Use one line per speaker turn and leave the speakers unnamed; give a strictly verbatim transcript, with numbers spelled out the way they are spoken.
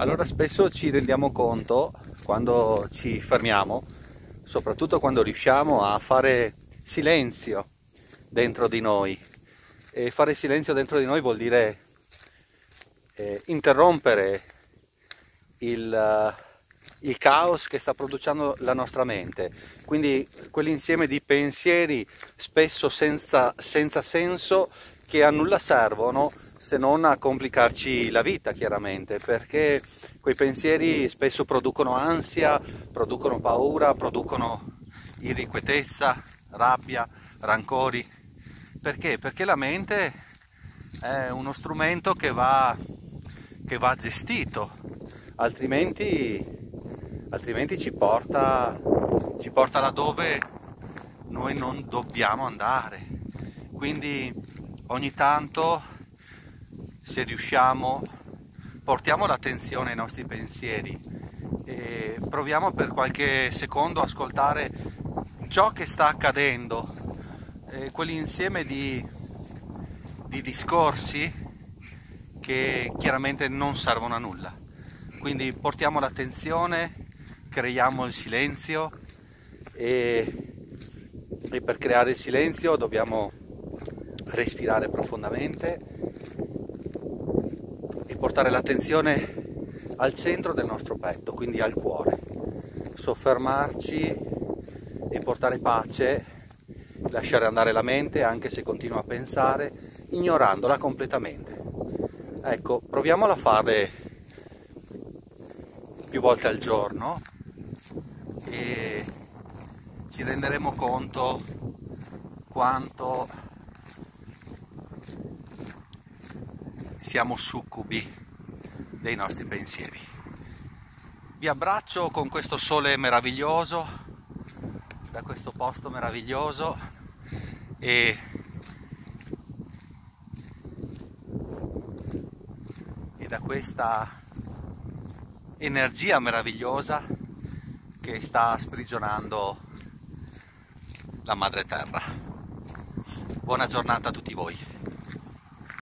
Allora spesso ci rendiamo conto, quando ci fermiamo, soprattutto quando riusciamo a fare silenzio dentro di noi. E fare silenzio dentro di noi vuol dire eh, interrompere il, il caos che sta producendo la nostra mente. Quindi quell'insieme di pensieri spesso senza, senza senso, che a nulla servono se non a complicarci la vita, chiaramente, perché quei pensieri spesso producono ansia, producono paura, producono irrequietezza, rabbia, rancori. Perché? Perché la mente è uno strumento che va, che va gestito, altrimenti, altrimenti ci porta, ci porta laddove noi non dobbiamo andare. Quindi ogni tanto, se riusciamo, portiamo l'attenzione ai nostri pensieri e proviamo per qualche secondo a ascoltare ciò che sta accadendo, eh, quell'insieme di, di discorsi che chiaramente non servono a nulla. Quindi portiamo l'attenzione, creiamo il silenzio e, e per creare il silenzio dobbiamo respirare profondamente e portare l'attenzione al centro del nostro petto, quindi al cuore, soffermarci e portare pace, lasciare andare la mente anche se continua a pensare, ignorandola completamente. Ecco, proviamola a fare più volte al giorno e ci renderemo conto quanto siamo succubi dei nostri pensieri. Vi abbraccio con questo sole meraviglioso, da questo posto meraviglioso, e e da questa energia meravigliosa che sta sprigionando la madre terra. Buona giornata a tutti voi.